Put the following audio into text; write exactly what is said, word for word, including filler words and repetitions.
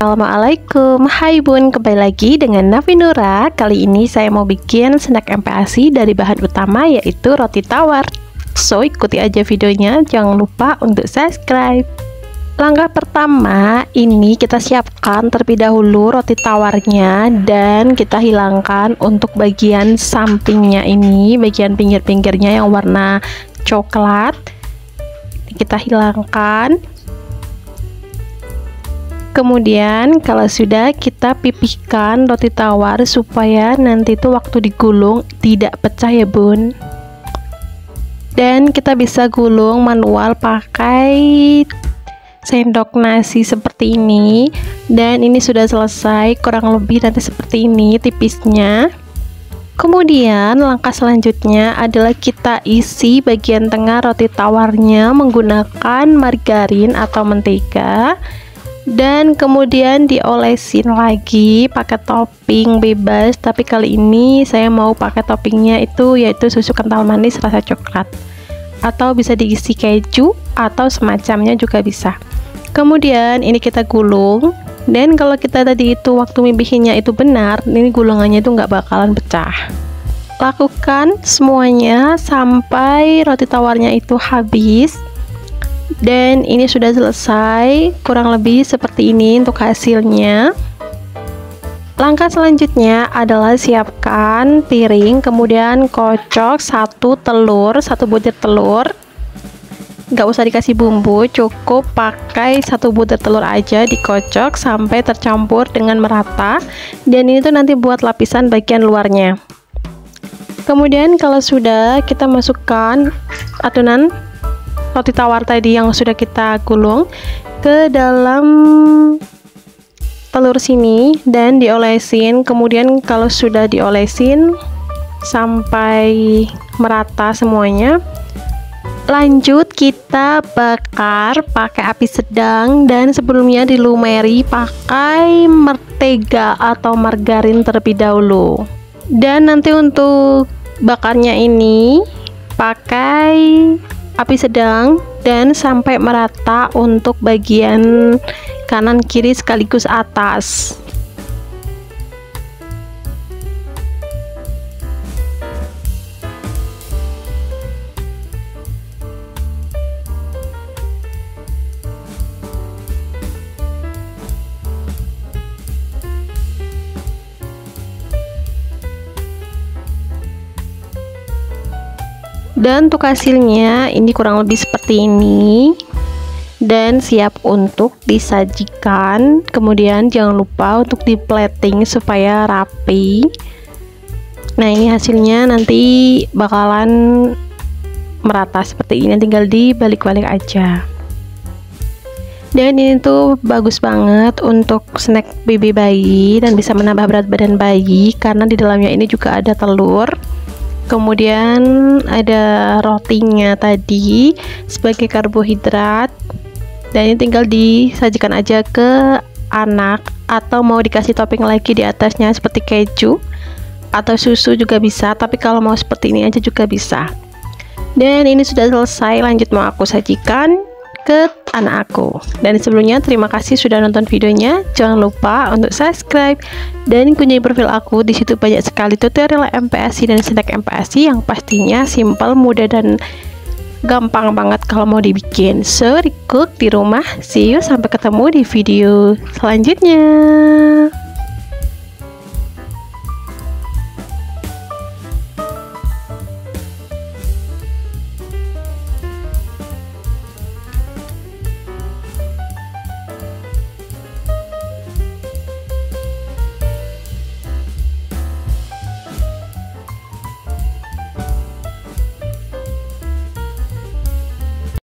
Assalamualaikum, hai bun, kembali lagi dengan Nafi Nura. Kali ini saya mau bikin snack M P A S I dari bahan utama yaitu roti tawar. So ikuti aja videonya, jangan lupa untuk subscribe. Langkah pertama, ini kita siapkan terlebih dahulu roti tawarnya dan kita hilangkan untuk bagian sampingnya ini, bagian pinggir-pinggirnya yang warna coklat. Kita hilangkan. Kemudian kalau sudah, kita pipihkan roti tawar supaya nanti itu waktu digulung tidak pecah ya bun. Dan kita bisa gulung manual pakai sendok nasi seperti ini. Dan ini sudah selesai, kurang lebih nanti seperti ini tipisnya. Kemudian langkah selanjutnya adalah kita isi bagian tengah roti tawarnya menggunakan margarin atau mentega. Dan kemudian diolesin lagi pakai topping bebas, tapi kali ini saya mau pakai toppingnya itu yaitu susu kental manis rasa coklat, atau bisa diisi keju atau semacamnya juga bisa. Kemudian ini kita gulung, dan kalau kita tadi itu waktu mibihinnya itu benar, ini gulungannya itu nggak bakalan pecah. Lakukan semuanya sampai roti tawarnya itu habis. Dan ini sudah selesai, kurang lebih seperti ini untuk hasilnya. Langkah selanjutnya adalah siapkan piring, kemudian kocok satu telur, satu butir telur. Nggak usah dikasih bumbu, cukup pakai satu butir telur aja, dikocok sampai tercampur dengan merata. Dan ini tuh nanti buat lapisan bagian luarnya. Kemudian kalau sudah, kita masukkan adonan roti tawar tadi yang sudah kita gulung ke dalam telur sini dan diolesin. Kemudian kalau sudah diolesin sampai merata semuanya, lanjut kita bakar pakai api sedang, dan sebelumnya dilumeri pakai mentega atau margarin terlebih dahulu. Dan nanti untuk bakarnya ini pakai api sedang dan sampai merata untuk bagian kanan kiri sekaligus atas. Dan untuk hasilnya ini kurang lebih seperti ini, dan siap untuk disajikan. Kemudian jangan lupa untuk di plating supaya rapi. Nah ini hasilnya nanti bakalan merata seperti ini, tinggal dibalik-balik aja. Dan ini tuh bagus banget untuk snack baby bayi dan bisa menambah berat badan bayi karena di dalamnya ini juga ada telur. Kemudian ada rotinya tadi sebagai karbohidrat, dan ini tinggal disajikan aja ke anak, atau mau dikasih topping lagi di atasnya seperti keju atau susu juga bisa, tapi kalau mau seperti ini aja juga bisa. Dan ini sudah selesai, lanjut mau aku sajikan ke anak aku. Dan sebelumnya terima kasih sudah nonton videonya, jangan lupa untuk subscribe dan kunjungi profil aku. Di situ banyak sekali tutorial M P A S I dan snack M P A S I yang pastinya simple, mudah dan gampang banget kalau mau dibikin. So, cook di rumah. See you, sampai ketemu di video selanjutnya.